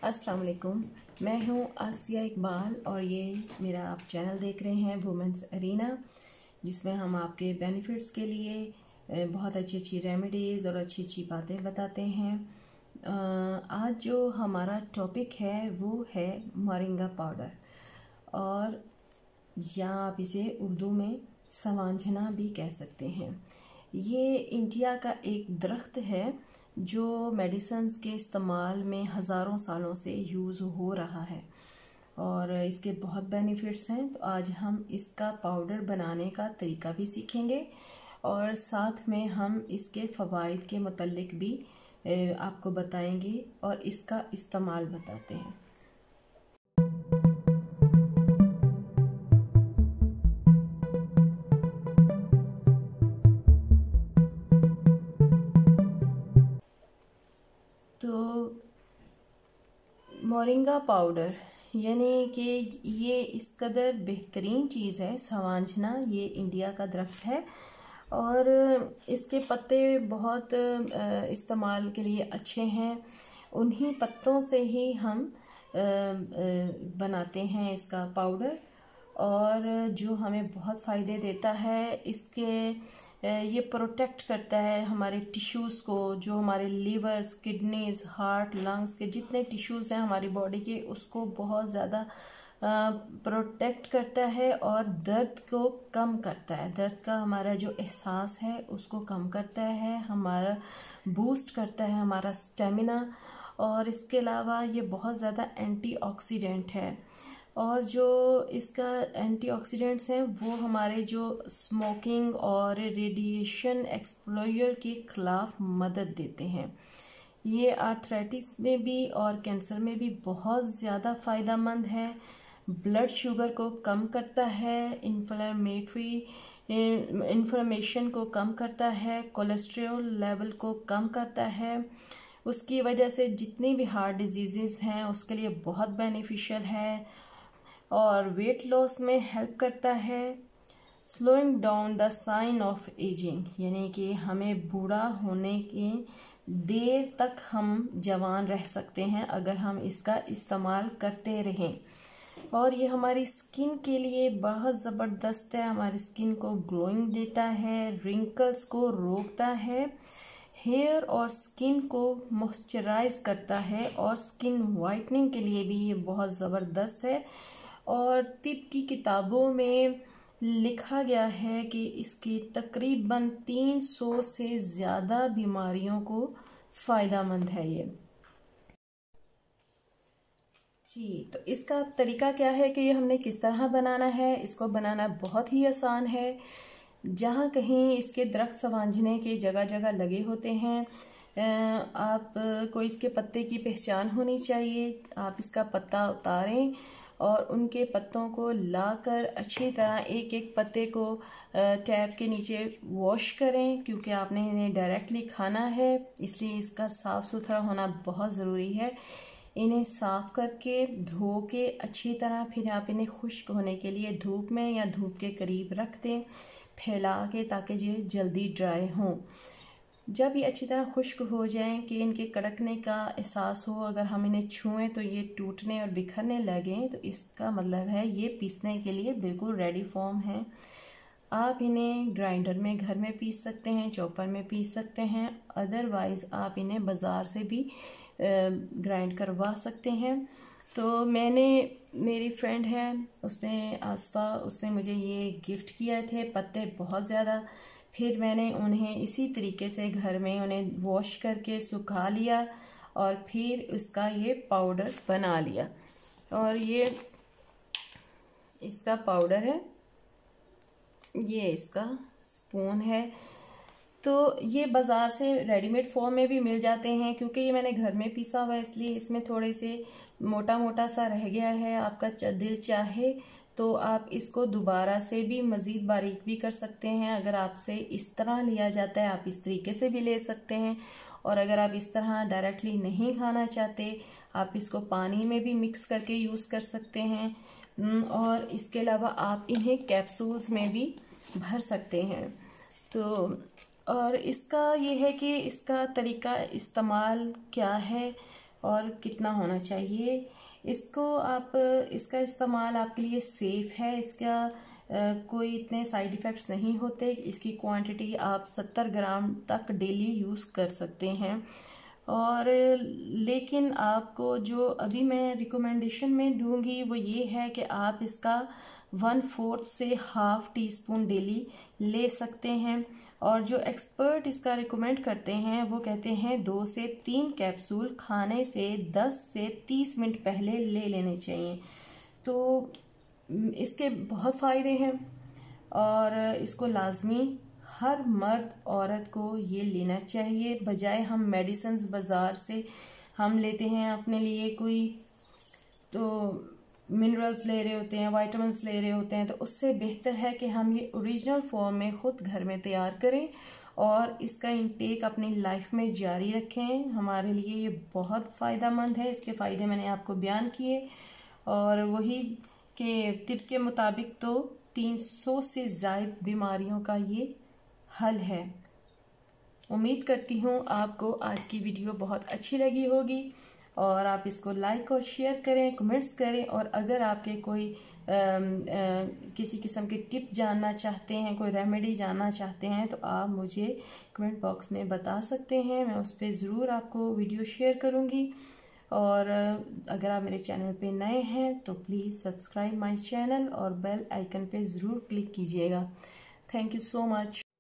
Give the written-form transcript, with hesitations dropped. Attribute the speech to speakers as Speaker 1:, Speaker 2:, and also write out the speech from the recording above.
Speaker 1: अस्सलाम वालेकुम। मैं हूँ आसिया इकबाल और ये मेरा आप चैनल देख रहे हैं वुमेंस अरीना, जिसमें हम आपके बेनिफिट्स के लिए बहुत अच्छी अच्छी रेमेडीज़ और अच्छी अच्छी बातें बताते हैं। आज जो हमारा टॉपिक है वो है मोरिंगा पाउडर, और या आप इसे उर्दू में सवांजना भी कह सकते हैं। ये इंडिया का एक दरख्त है जो मेडिसिन्स के इस्तेमाल में हज़ारों सालों से यूज़ हो रहा है और इसके बहुत बेनिफिट्स हैं। तो आज हम इसका पाउडर बनाने का तरीका भी सीखेंगे और साथ में हम इसके फ़वाइद के मुतल्लिक भी आपको बताएंगे और इसका इस्तेमाल बताते हैं। तो मोरिंगा पाउडर यानी कि ये इस कदर बेहतरीन चीज़ है। सवांजना ये इंडिया का दरख्त है और इसके पत्ते बहुत इस्तेमाल के लिए अच्छे हैं। उन्हीं पत्तों से ही हम बनाते हैं इसका पाउडर, और जो हमें बहुत फ़ायदे देता है। ये प्रोटेक्ट करता है हमारे टिश्यूज़ को, जो हमारे लीवर्स, किडनीज़, हार्ट, लंग्स के जितने टिश्यूज़ हैं हमारी बॉडी के, उसको बहुत ज़्यादा प्रोटेक्ट करता है और दर्द को कम करता है। दर्द का हमारा जो एहसास है उसको कम करता है, हमारा बूस्ट करता है हमारा स्टेमिना। और इसके अलावा ये बहुत ज़्यादा एंटीऑक्सीडेंट है, और जो इसका एंटीऑक्सीडेंट्स हैं वो हमारे जो स्मोकिंग और रेडिएशन एक्सपोजर के ख़िलाफ़ मदद देते हैं। ये आर्थराइटिस में भी और कैंसर में भी बहुत ज़्यादा फ़ायदेमंद है। ब्लड शुगर को कम करता है, इन्फ्लेमेशन को कम करता है, कोलेस्ट्रॉल लेवल को कम करता है। उसकी वजह से जितनी भी हार्ट डिजीज़ हैं उसके लिए बहुत बेनिफिशियल है, और वेट लॉस में हेल्प करता है। Slowing down the sign of ageing यानी कि हमें बूढ़ा होने की देर तक हम जवान रह सकते हैं अगर हम इसका इस्तेमाल करते रहें। और ये हमारी स्किन के लिए बहुत ज़बरदस्त है, हमारी स्किन को ग्लोइंग देता है, रिंकल्स को रोकता है, हेयर और स्किन को मॉइस्चराइज करता है, और स्किन वाइटनिंग के लिए भी ये बहुत ज़बरदस्त है। और तिब की किताबों में लिखा गया है कि इसकी तकरीबन 300 से ज़्यादा बीमारियों को फ़ायदेमंद है ये जी। तो इसका तरीका क्या है कि ये हमने किस तरह बनाना है। इसको बनाना बहुत ही आसान है। जहाँ कहीं इसके दरख्त सवांजने के जगह जगह लगे होते हैं, आपको इसके पत्ते की पहचान होनी चाहिए। आप इसका पत्ता उतारें और उनके पत्तों को लाकर अच्छी तरह एक एक पत्ते को टैप के नीचे वॉश करें, क्योंकि आपने इन्हें डायरेक्टली खाना है, इसलिए इसका साफ़ सुथरा होना बहुत ज़रूरी है। इन्हें साफ़ करके धो के अच्छी तरह फिर आप इन्हें खुश्क होने के लिए धूप में या धूप के करीब रख दें, फैला के, ताकि ये जल्दी ड्राई हों। जब ये अच्छी तरह खुश्क हो जाएं कि इनके कड़कने का एहसास हो, अगर हम इन्हें छुएं तो ये टूटने और बिखरने लगें, तो इसका मतलब है ये पीसने के लिए बिल्कुल रेडी फॉर्म है। आप इन्हें ग्राइंडर में घर में पीस सकते हैं, चॉपर में पीस सकते हैं, अदरवाइज़ आप इन्हें बाज़ार से भी ग्राइंड करवा सकते हैं। तो मेरी फ्रेंड है, उसने आसफा, उसने मुझे ये गिफ्ट किए थे पत्ते बहुत ज़्यादा। फिर मैंने उन्हें इसी तरीके से घर में उन्हें वॉश करके सुखा लिया और फिर उसका ये पाउडर बना लिया। और ये इसका पाउडर है, ये इसका स्पून है। तो ये बाज़ार से रेडीमेड फॉर्म में भी मिल जाते हैं, क्योंकि ये मैंने घर में पीसा हुआ है इसलिए इसमें थोड़े से मोटा मोटा सा रह गया है। आपका दिल चाहे तो आप इसको दोबारा से भी मज़ीद बारीक भी कर सकते हैं। अगर आपसे इस तरह लिया जाता है आप इस तरीके से भी ले सकते हैं, और अगर आप इस तरह डायरेक्टली नहीं खाना चाहते आप इसको पानी में भी मिक्स करके यूज़ कर सकते हैं। और इसके अलावा आप इन्हें कैप्सूल्स में भी भर सकते हैं। तो और इसका ये है कि इसका तरीका इस्तेमाल क्या है। और कितना होना चाहिए। इसका इस्तेमाल आपके लिए सेफ़ है। इसका कोई इतने साइड इफ़ेक्ट्स नहीं होते। इसकी क्वांटिटी आप 70 ग्राम तक डेली यूज़ कर सकते हैं। और लेकिन आपको जो अभी मैं रिकमेंडेशन में दूंगी वो ये है कि आप इसका 1/4 से हाफ टी स्पून डेली ले सकते हैं। और जो एक्सपर्ट इसका रिकमेंड करते हैं वो कहते हैं 2 से 3 कैप्सूल खाने से 10 से 30 मिनट पहले ले लेने चाहिए। तो इसके बहुत फ़ायदे हैं और इसको लाजमी हर मर्द औरत को ये लेना चाहिए। बजाय हम मेडिसिन्स बाज़ार से हम लेते हैं अपने लिए कोई तो मिनरल्स ले रहे होते हैं, विटामिन्स ले रहे होते हैं, तो उससे बेहतर है कि हम ये ओरिजिनल फॉर्म में ख़ुद घर में तैयार करें और इसका इंटेक अपनी लाइफ में जारी रखें। हमारे लिए ये बहुत फ़ायदेमंद है। इसके फ़ायदे मैंने आपको बयान किए और वही के तिब के मुताबिक तो 300 से ज़ायद बीमारियों का ये हल है। उम्मीद करती हूँ आपको आज की वीडियो बहुत अच्छी लगी होगी और आप इसको लाइक और शेयर करें, कमेंट्स करें। और अगर आपके कोई किसी किस्म की टिप जानना चाहते हैं, कोई रेमेडी जानना चाहते हैं तो आप मुझे कमेंट बॉक्स में बता सकते हैं। मैं उस पर ज़रूर आपको वीडियो शेयर करूँगी। और अगर आप मेरे चैनल पे नए हैं तो प्लीज़ सब्सक्राइब माय चैनल और बेल आइकन पे ज़रूर क्लिक कीजिएगा। Thank you so much.